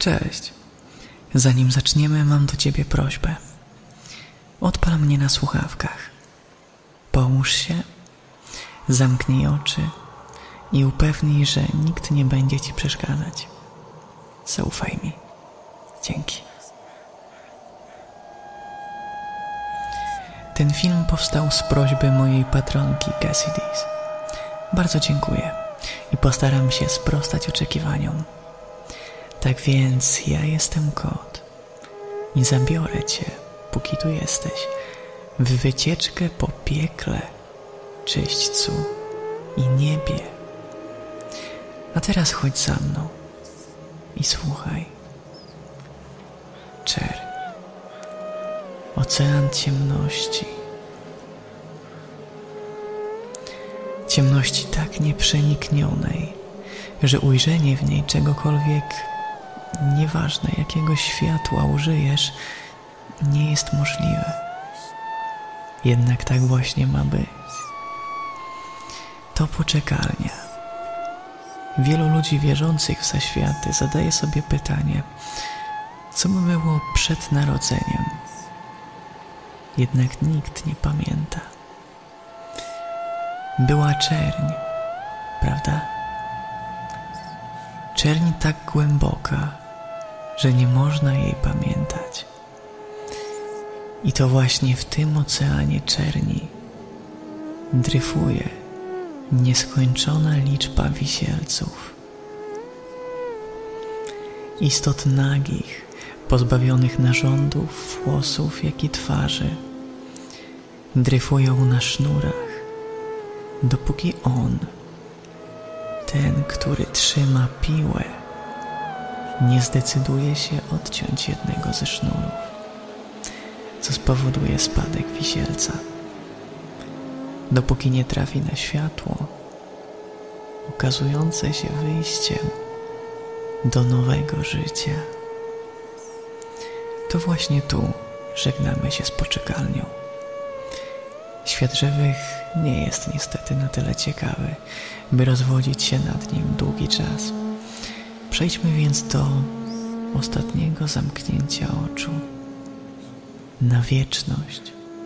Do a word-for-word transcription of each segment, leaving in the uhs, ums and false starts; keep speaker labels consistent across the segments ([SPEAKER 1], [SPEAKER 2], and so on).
[SPEAKER 1] Cześć. Zanim zaczniemy, mam do ciebie prośbę. Odpal mnie na słuchawkach. Połóż się, zamknij oczy i upewnij, że nikt nie będzie ci przeszkadzać. Zaufaj mi. Dzięki. Ten film powstał z prośby mojej patronki Cassidy's. Bardzo dziękuję i postaram się sprostać oczekiwaniom. Tak więc ja jestem kot i zabiorę cię, póki tu jesteś, w wycieczkę po piekle, czyśćcu i niebie. A teraz chodź za mną i słuchaj. Czerń. Ocean ciemności. Ciemności tak nieprzeniknionej, że ujrzenie w niej czegokolwiek, nieważne jakiego światła użyjesz, nie jest możliwe. Jednak tak właśnie ma być. To poczekalnia. Wielu ludzi wierzących w zaświaty zadaje sobie pytanie, co by było przed narodzeniem. Jednak nikt nie pamięta. Była czerń, prawda? Czerń tak głęboka, że nie można jej pamiętać. I to właśnie w tym oceanie czerni dryfuje nieskończona liczba wisielców. Istot nagich, pozbawionych narządów, włosów, jak i twarzy, dryfują na sznurach, dopóki on, ten, który trzyma piłę, nie zdecyduje się odciąć jednego ze sznurów, co spowoduje spadek wisielca. Dopóki nie trafi na światło, ukazujące się wyjściem do nowego życia. To właśnie tu żegnamy się z poczekalnią. Świat żywych nie jest niestety na tyle ciekawy, by rozwodzić się nad nim długi czas. Przejdźmy więc do ostatniego zamknięcia oczu na wieczność.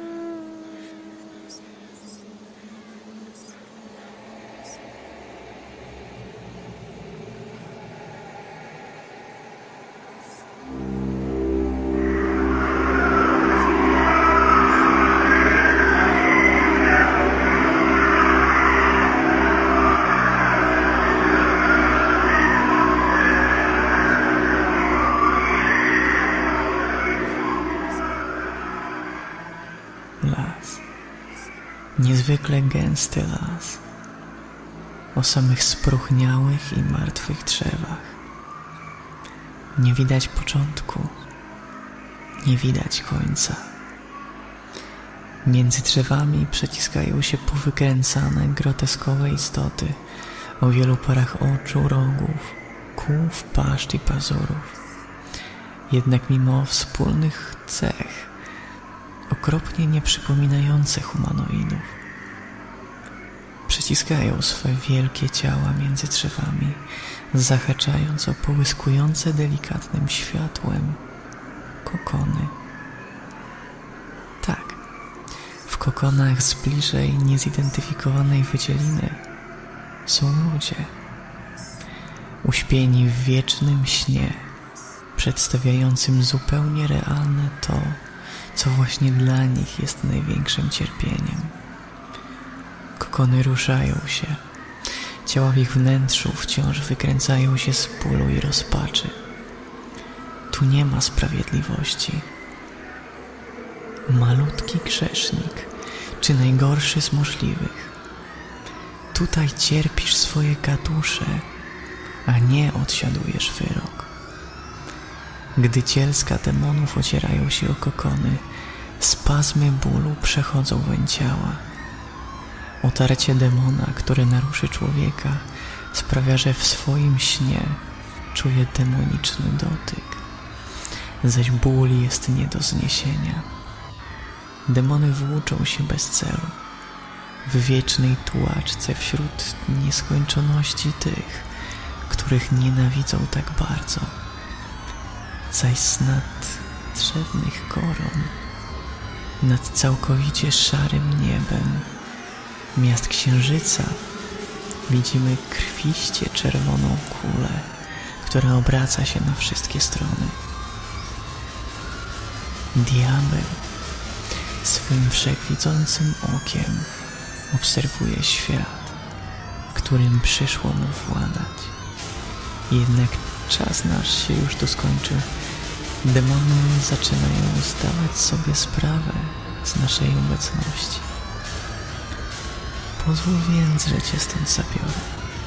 [SPEAKER 1] Las. Niezwykle gęsty las. O samych spróchniałych i martwych drzewach. Nie widać początku. Nie widać końca. Między drzewami przeciskają się powykręcane, groteskowe istoty o wielu parach oczu, rogów, kłów, paszcz i pazurów. Jednak mimo wspólnych cech, okropnie nieprzypominające humanoidów, przeciskają swe wielkie ciała między drzewami, zahaczając o połyskujące delikatnym światłem kokony. Tak, w kokonach z bliżej niezidentyfikowanej wydzieliny są ludzie, uśpieni w wiecznym śnie, przedstawiającym zupełnie realne to, co właśnie dla nich jest największym cierpieniem. Kokony ruszają się. Ciała w ich wnętrzu wciąż wykręcają się z bólu i rozpaczy. Tu nie ma sprawiedliwości. Malutki grzesznik, czy najgorszy z możliwych. Tutaj cierpisz swoje katusze, a nie odsiadujesz wyrok. Gdy cielska demonów ocierają się o kokony, spazmy bólu przechodzą weń ciała. Otarcie demona, które naruszy człowieka, sprawia, że w swoim śnie czuje demoniczny dotyk, zaś ból jest nie do zniesienia. Demony włóczą się bez celu, w wiecznej tułaczce wśród nieskończoności tych, których nienawidzą tak bardzo. zaś z nad drzewnych koron, nad całkowicie szarym niebem miast księżyca widzimy krwiście czerwoną kulę, która obraca się na wszystkie strony. Diabeł swym wszechwidzącym okiem obserwuje świat, którym przyszło mu władać. Jednak czas nasz się już tu skończył. Demony zaczynają zdawać sobie sprawę z naszej obecności. Pozwól więc, że cię stąd zabiorę.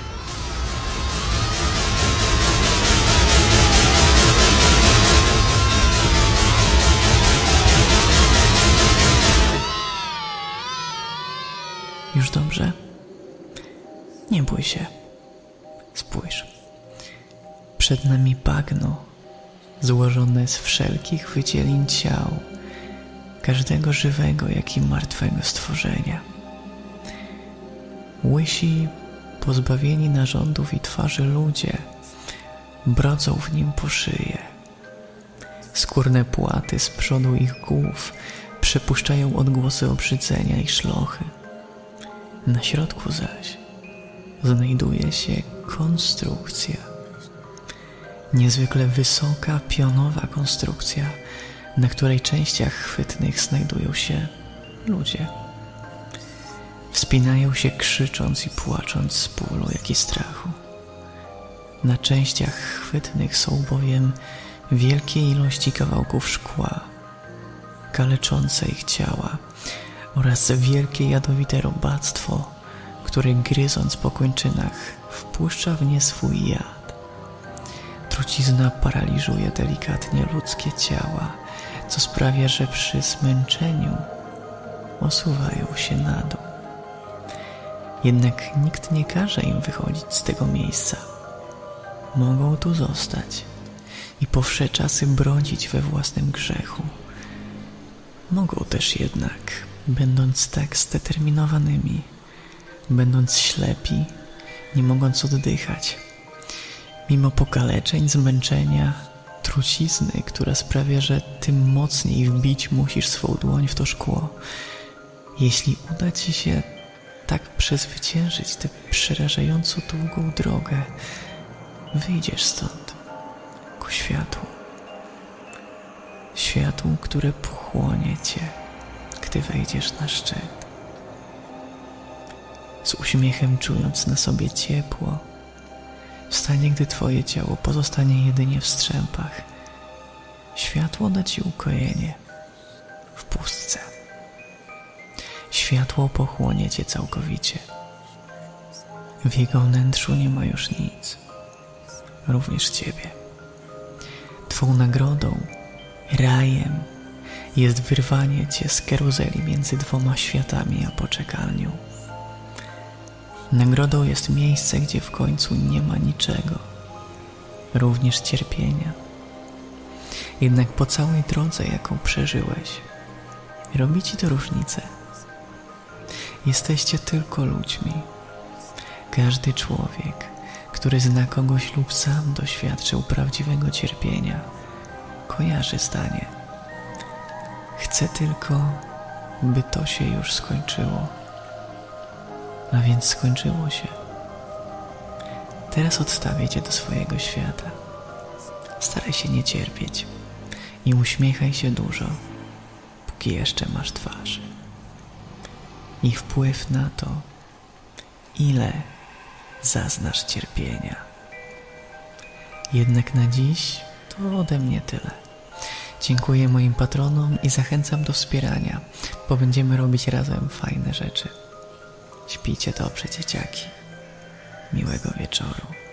[SPEAKER 1] Już dobrze? Nie bój się. Spójrz. Przed nami bagno, złożone z wszelkich wydzielin ciał, każdego żywego, jak i martwego stworzenia. Łysi, pozbawieni narządów i twarzy ludzie, brodzą w nim po szyję. Skórne płaty z przodu ich głów przepuszczają odgłosy obrzydzenia i szlochy. Na środku zaś znajduje się konstrukcja. Niezwykle wysoka, pionowa konstrukcja, na której częściach chwytnych znajdują się ludzie. Wspinają się krzycząc i płacząc z bólu, jak i strachu. Na częściach chwytnych są bowiem wielkie ilości kawałków szkła, kaleczące ich ciała, oraz wielkie jadowite robactwo, które gryząc po kończynach wpuszcza w nie swój jad. Trucizna paraliżuje delikatnie ludzkie ciała, co sprawia, że przy zmęczeniu osuwają się na dół. Jednak nikt nie każe im wychodzić z tego miejsca. Mogą tu zostać i po wsze czasy brodzić we własnym grzechu. Mogą też jednak, będąc tak zdeterminowanymi, będąc ślepi, nie mogąc oddychać, mimo pokaleczeń, zmęczenia, trucizny, która sprawia, że tym mocniej wbić musisz swą dłoń w to szkło. Jeśli uda ci się tak przezwyciężyć tę przerażająco długą drogę, wyjdziesz stąd ku światłu. Światłu, które pochłonie cię, gdy wejdziesz na szczyt. Z uśmiechem czując na sobie ciepło, w stanie, gdy twoje ciało pozostanie jedynie w strzępach, światło da ci ukojenie w pustce. Światło pochłonie cię całkowicie. W jego wnętrzu nie ma już nic, również ciebie. Twą nagrodą, rajem, jest wyrwanie cię z karuzeli między dwoma światami a poczekalnią. Nagrodą jest miejsce, gdzie w końcu nie ma niczego, również cierpienia. Jednak po całej drodze, jaką przeżyłeś, robi ci to różnicę. Jesteście tylko ludźmi. Każdy człowiek, który zna kogoś lub sam doświadczył prawdziwego cierpienia, kojarzy zdanie: chcę tylko, by to się już skończyło. A więc skończyło się. Teraz odstawię cię do swojego świata. Staraj się nie cierpieć i uśmiechaj się dużo, póki jeszcze masz twarz. I wpływ na to, ile zaznasz cierpienia. Jednak na dziś to ode mnie tyle. Dziękuję moim patronom i zachęcam do wspierania, bo będziemy robić razem fajne rzeczy. Śpijcie dobrze, dzieciaki. Miłego wieczoru.